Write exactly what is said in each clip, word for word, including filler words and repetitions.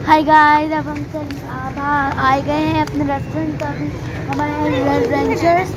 Hi guys, अब हम चल अब आ गए हैं अपने रेस्टोरेंट का भी हमारे एडवेंचर्स।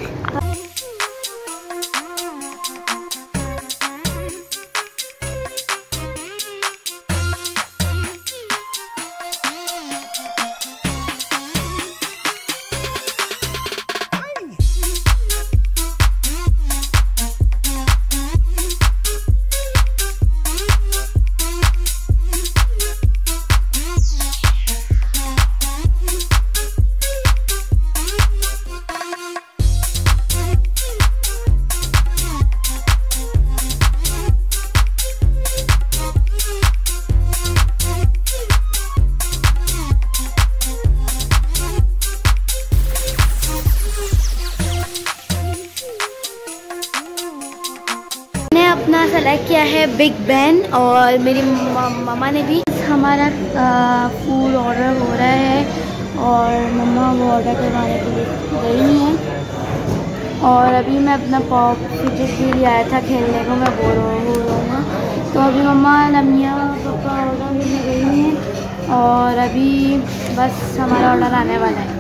अपना सेलेक्ट किया है बिग बैन और मेरी मम्मा ने भी। हमारा फूड ऑर्डर हो रहा है और मम्मा वो ऑर्डर करवाने के लिए गई हैं। और अभी मैं अपना पॉप फिजिट भी आया था खेलने को, मैं बोर हो रहूँगा। तो अभी मम्मा लम्मिया पापा ऑर्डर लेने गई हैं और अभी बस हमारा ऑर्डर आने वाला है।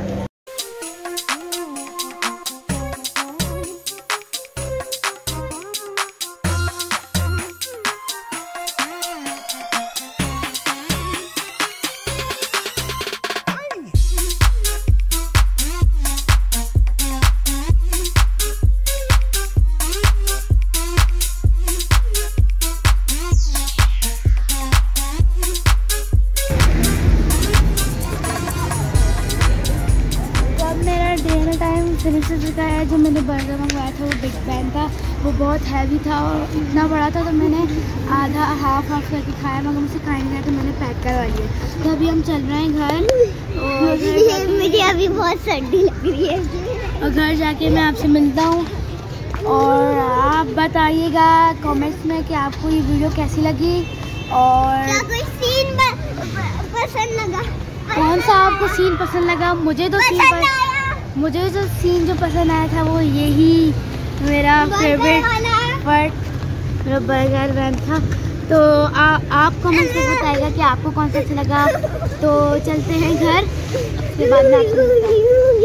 फिनिश हो चुका है। जो मैंने बर्गर मंगवाया था वो बिग बैन था, वो बहुत हैवी था और इतना बड़ा था, तो मैंने आधा हाफ हाफ करके खाया, मगर मुझसे खाया नहीं गया तो मैंने पैक करवा लिया। तो अभी हम चल रहे हैं घर और मुझे अभी बहुत सर्दी लग रही है और घर जाके मैं आपसे मिलता हूँ। और आप बताइएगा कमेंट्स में कि आपको ये वीडियो कैसी लगी और क्या कोई सीन पसंद लगा, कौन सा आपको सीन पसंद लगा। मुझे तो सीन पर मुझे जो सीन जो पसंद आया था वो यही मेरा फेवरेट पार्ट मेरा बर्गर बैन था। तो आ, आप कमेंट में बताइएगा कि आपको कौन सा अच्छा लगा। तो चलते हैं घर, उसके बाद में आपको